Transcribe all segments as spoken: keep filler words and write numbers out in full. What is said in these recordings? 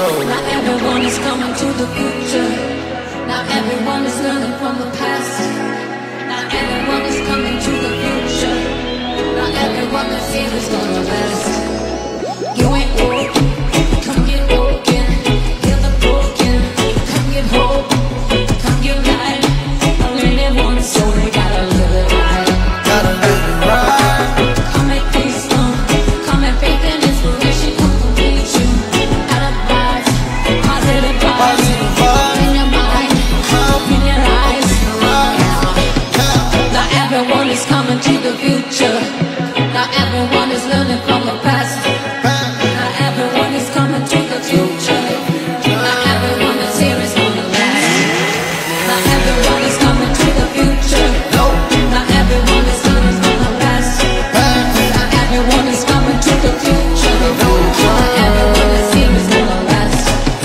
future. Not everyone is coming to the future. Not everyone is learning from the past. Not everyone is coming to the future. Not everyone that's here is gonna last. You ain't old, come get broken. Heal the broken, come get hope. Come get light. Learn it once, so they gotta live it right. Gotta live it right. Come and peace, come, come and faith and inspiration. Come complete you. Out of vibes, positive vibes. In your mind, open your eyes. Not everyone is coming to the future. Not everyone is learning from the past. Not everyone is coming to the future. Not everyone that's here is gonna last. Not everyone is coming to the future. Not everyone is learning from the past. Not everyone is coming to the future. Not everyone that's here is gonna last.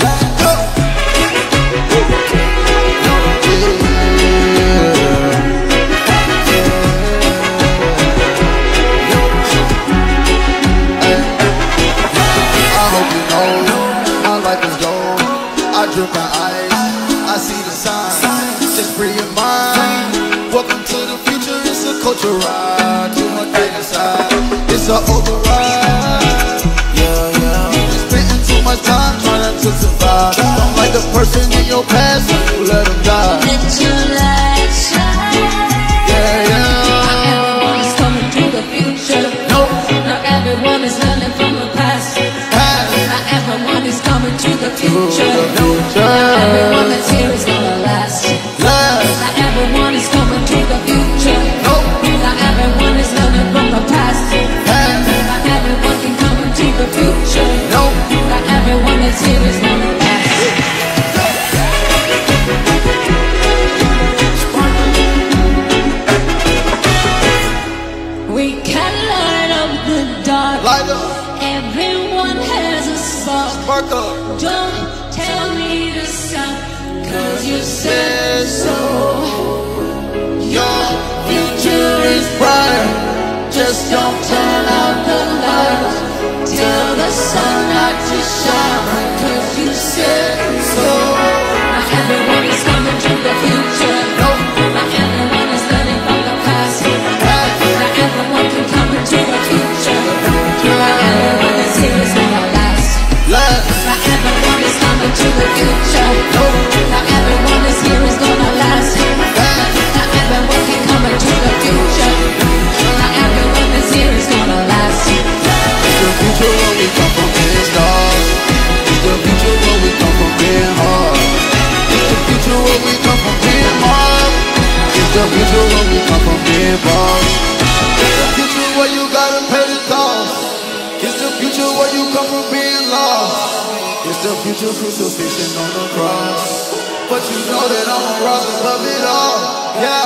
I drip my eyes, I see the signs. Just free your mind. Welcome to the future, it's a culture ride. To my daily side, it's an override. Yeah, yeah. You just spending too much time trying to survive. Don't like the person in your past, so you let them die. Let your light shine. Yeah, yeah. Not everyone is coming to the future. Nope. Not everyone is learning from the past. Not everyone is coming to the future. Not everyone that's here is gonna last. Not everyone is coming to the future. Not everyone is learning from the past. Not everyone can come into the future. Not everyone that's here is gonna last. We can light up the dark. Light up. Everyone has a spark. Spark up. Don't tell me to stop, cause you said so. Your future is bright. Just don't turn out the lights. Tell the sun not to shine, cause you said so. Not everyone is coming to the future. Not everyone is learning from the past. Not everyone can come into the future. Not everyone that's here is gonna last. Not everyone is coming to the future. Not everyone that's here is gonna last. Not everyone can come into the future. Not everyone that's here is gonna last. It's the future where we come from being stars. It's the future where we come from being hard. It's the future where we come from being hard. It's the future where we come from being boss. It's the future where you gotta pay the cost. It's the future where you come from being lost. It's the future crucifixion on the cross. But you know that I'm a rise above it all. Yeah.